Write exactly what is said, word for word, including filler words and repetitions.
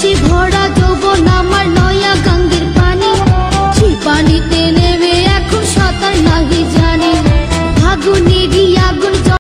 খুশি ভরা যৌবন আমার নয়া গঙ্গের পানি, সেই পানিতে নেমে এখন সাঁতার নাহি জানি। ফাগুনি